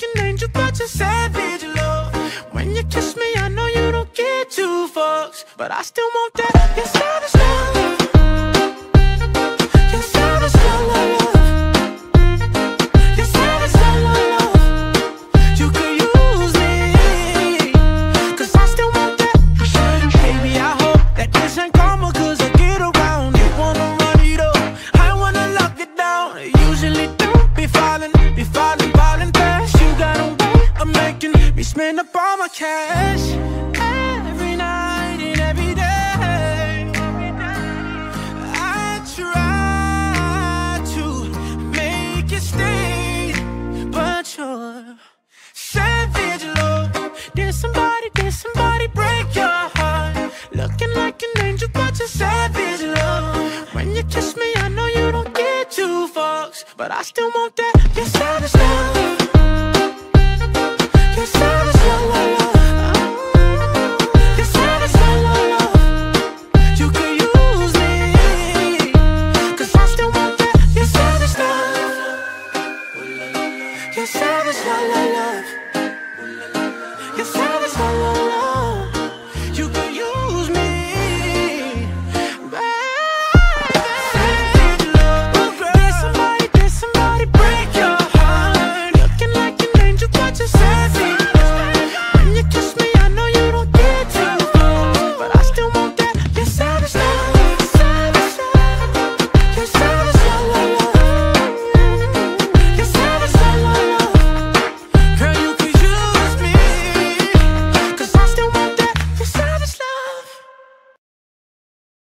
an angel, but you're savage, love. When you kiss me, I know you don't get two fucks, but I still want that. You're savage, love. You're savage, love, love, love. You're savage, love, love, love. You could use me, 'cause I still want that. Baby, I hope that this ain't karma, 'cause I get around. You wanna run it up, I wanna lock it down. Usually don't be falling fast. You got a way of making me spend up all my cash. Every night and every day, I try to make you stay, but you're savage, love. Did somebody break your heart? Looking like an angel, but you're savage, love. When you kiss me, I know you don't get two fucks, but I still want that. You're savage, love. You're savage, love, love, love. You're savage, love, love, love. You could use me, 'cause I still want that. You're savage, love. You're savage, love, love, love. You're savage, love, love, love.